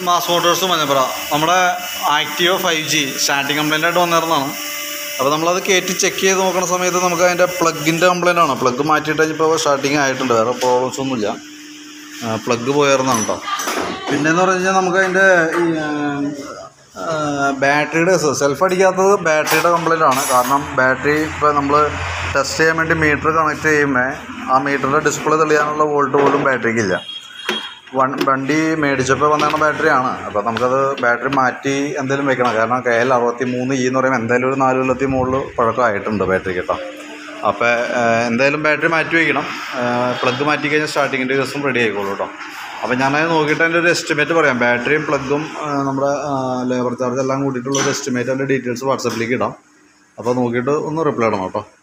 Mass Motors Manjappura നമ്മുടെ Activa 5G starting complaint ആയിട്ട് വന്നിരുന്നതാണ്. അപ്പോൾ നമ്മളത് കയറ്റി ചെക്ക് ചെയ്ത് നോക്കുന്ന സമയത്ത് നമുക്ക് അതിൻ്റെ പ്ലഗിൻ്റെ കംപ്ലൈൻ്റ് ആണ്. പ്ലഗ് മാറ്റിയിട്ട് കഴിഞ്ഞപ്പോൾ സ്റ്റാർട്ടിങ് ആയിട്ടുണ്ട്, വേറെ പ്രോബ്ലംസ് ഒന്നുമില്ല. പ്ലഗ് പോയിരുന്നതാണ് കേട്ടോ. പിന്നെയെന്ന് പറഞ്ഞു കഴിഞ്ഞാൽ നമുക്ക് അതിൻ്റെ ഈ ബാറ്ററിയുടെ സെൽഫ് അടിക്കാത്തത് ബാറ്ററിയുടെ കംപ്ലൈൻ്റ് ആണ്. കാരണം ബാറ്ററി ഇപ്പോൾ നമ്മൾ ടെസ്റ്റ് ചെയ്യാൻ വേണ്ടി മീറ്റർ കണക്ട് ചെയ്യുമ്പോൾ ആ മീറ്ററിൻ്റെ ഡിസ്പ്ലേ തെളിയാനുള്ള വോൾട്ട് പോലും ബാറ്ററിക്കില്ല. വണ്ടി മേടിച്ചപ്പോൾ വന്ന ബാറ്ററിയാണ്. അപ്പോൾ നമുക്കത് ബാറ്ററി മാറ്റി എന്തെങ്കിലും വെക്കണം. കാരണം KL63E എന്ന് പറയുമ്പോൾ എന്തായാലും ഒരു 4 കൊല്ലത്തിൽ മുകളിൽ പഴക്കമായിട്ടുണ്ട് ബാറ്ററി കേട്ടോ. അപ്പോൾ എന്തായാലും ബാറ്ററി മാറ്റി വയ്ക്കണം. പ്ലഗ് മാറ്റി കഴിഞ്ഞാൽ സ്റ്റാർട്ടിങ്ങിൻ്റെ ദിവസം റെഡി ആയിക്കോളൂ കേട്ടോ. അപ്പോൾ ഞാനത് നോക്കിയിട്ട് അതിൻ്റെ ഒരു എസ്റ്റിമേറ്റ് പറയാം. ബാറ്ററിയും പ്ലഗും നമ്മുടെ ലേബർ ചാർജ് എല്ലാം കൂട്ടിയിട്ടുള്ള ഒരു എസ്റ്റിമേറ്റ്, അതിൻ്റെ ഡീറ്റെയിൽസ് വാട്സപ്പിലേക്ക് ഇടാം. അപ്പോൾ നോക്കിയിട്ട് ഒന്ന് റിപ്ലൈ ഇടണം കേട്ടോ.